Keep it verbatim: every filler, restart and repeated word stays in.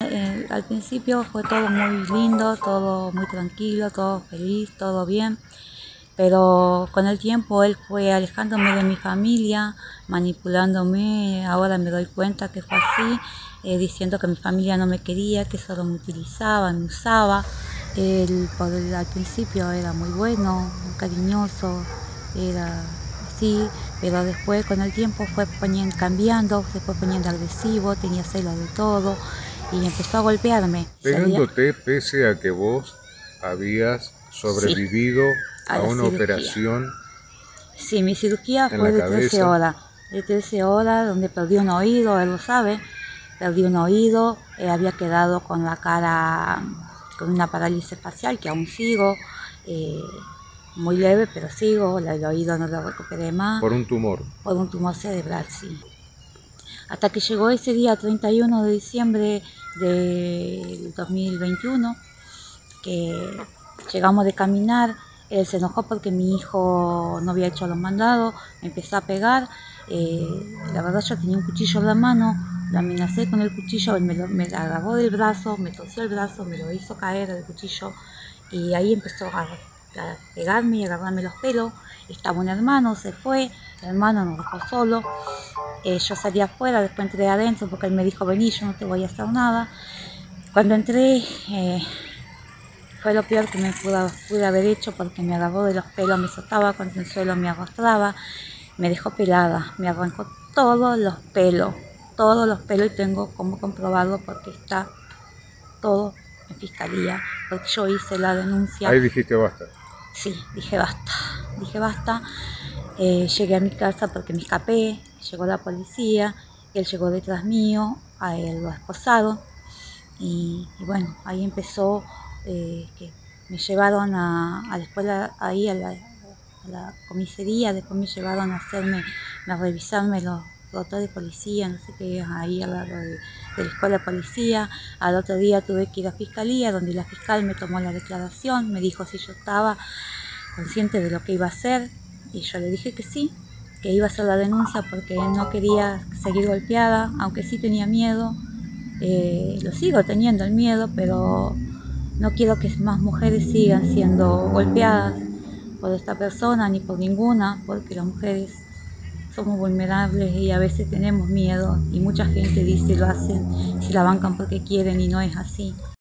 eh, al principio fue todo muy lindo, todo muy tranquilo, todo feliz, todo bien, pero con el tiempo él fue alejándome de mi familia, manipulándome. Ahora me doy cuenta que fue así, eh, diciendo que mi familia no me quería, que solo me utilizaba, me usaba. Él por el- al principio era muy bueno, muy cariñoso, era así, pero después con el tiempo fue poniendo, cambiando, se fue poniendo agresivo, tenía celos de todo y empezó a golpearme. Salía, Pegándote pese a que vos habías sí, sobrevivido a a la una cirugía. operación Sí, mi cirugía en fue la de trece cabeza. horas, de trece horas donde perdí un oído, él lo sabe, perdí un oído, eh, había quedado con la cara, con una parálisis facial que aún sigo, eh, muy leve, pero sigo, el oído no lo recuperé más, Por un tumor. por un tumor cerebral, sí. Hasta que llegó ese día treinta y uno de diciembre del dos mil veintiuno, que llegamos de caminar, él se enojó porque mi hijo no había hecho los mandados, me empezó a pegar, eh, la verdad yo tenía un cuchillo en la mano, lo amenacé con el cuchillo, él me, lo, me agarró del brazo, me torció el brazo, me lo hizo caer el cuchillo y ahí empezó a, a pegarme y agarrarme los pelos. Estaba un hermano, se fue, el hermano nos dejó solo, eh, yo salí afuera, después entré adentro porque él me dijo vení, yo no te voy a hacer nada. Cuando entré, eh, fue lo peor que me pude, pude haber hecho porque me agarró de los pelos, me soltaba contra el suelo, me arrastraba, me dejó pelada, me arrancó todos los pelos, todos los pelos y tengo cómo comprobarlo porque está todo en fiscalía, porque yo hice la denuncia. Ahí dijiste basta. Sí, dije basta, dije basta, eh, llegué a mi casa porque me escapé, llegó la policía, él llegó detrás mío, a él lo ha esposado. Y, y bueno, ahí empezó, eh, que me llevaron a, a después la, ahí a la, a la comisaría, después me llevaron a hacerme, a revisarme los doctores de policía, no sé qué, ahí al lado de, de la escuela de policía. Al otro día tuve que ir a fiscalía, donde la fiscal me tomó la declaración, me dijo si yo estaba consciente de lo que iba a hacer, y yo le dije que sí, que iba a hacer la denuncia porque no quería seguir golpeada, aunque sí tenía miedo. Eh, lo sigo teniendo el miedo, pero no quiero que más mujeres sigan siendo golpeadas por esta persona ni por ninguna, porque las mujeres somos vulnerables y a veces tenemos miedo y mucha gente dice lo hacen, si la bancan porque quieren y no es así.